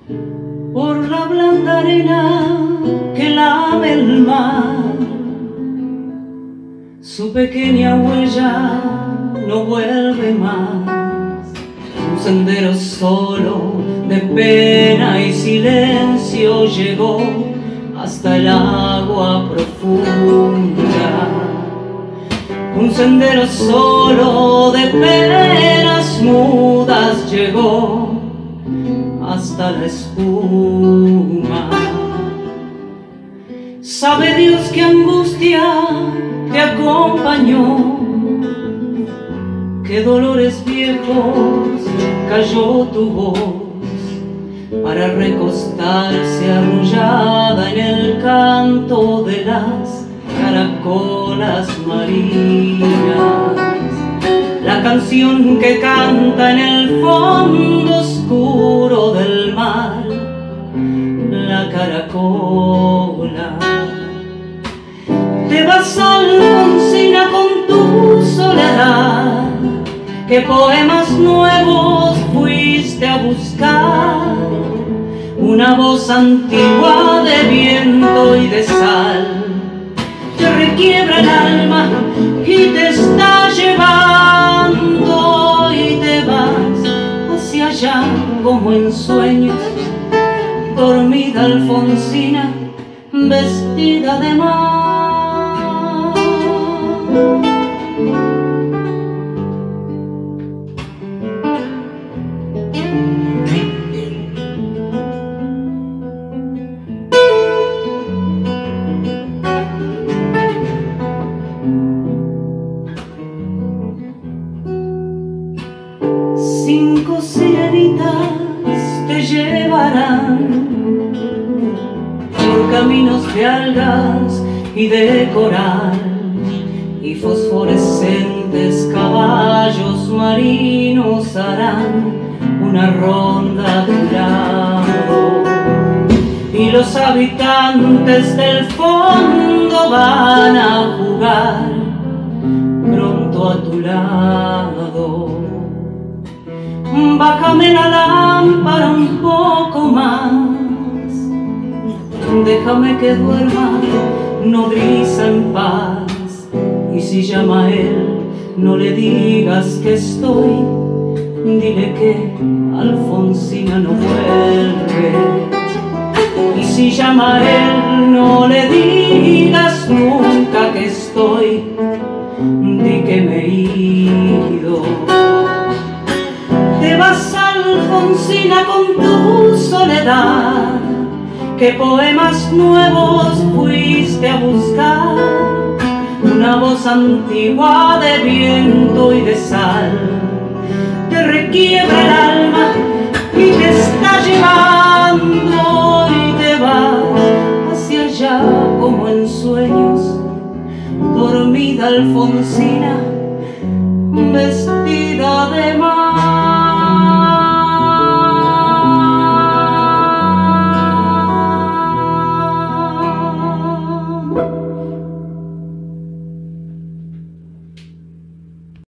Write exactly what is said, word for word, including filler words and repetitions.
por la blanda arena que lame el mar. Su pequeña huella no vuelve más. Un sendero solo de pena y silencio llegó hasta el agua profunda. Un sendero solo de penas mudas llegó hasta la espuma. Sabe Dios qué angustia te acompañó, qué dolores viejos cayó tu voz para recostarse arrullada en el canto de las caracolas marinas. La canción que canta en el fondo oscuro del mar, la caracola. Te vas, Alfonsina, con tu soledad. ¿Qué poemas nuevos fuiste a buscar? Una voz antigua de viento y de sal te requiebra el alma y te está llevando, y te vas hacia allá como en sueños, dormida Alfonsina, vestida de mar. Cinco sirenitas te llevarán por caminos de algas y de coral, y fosforescentes caballos marinos harán una ronda a tu lado, y los habitantes del fondo van a jugar pronto a tu lado. Bájame la lámpara un poco más, déjame que duerma nodriza en paz, y si llama a él no le digas que estoy, dile que Alfonsina no vuelve. Y si llama a él no le digas nunca que estoy, di que me he ido. Te vas, Alfonsina, con tu soledad. ¿Qué poemas nuevos fuiste a buscar? Una voz antigua de viento y de sal te requiebra el alma y te está llevando, y te vas hacia allá como en sueños, dormida Alfonsina, vestida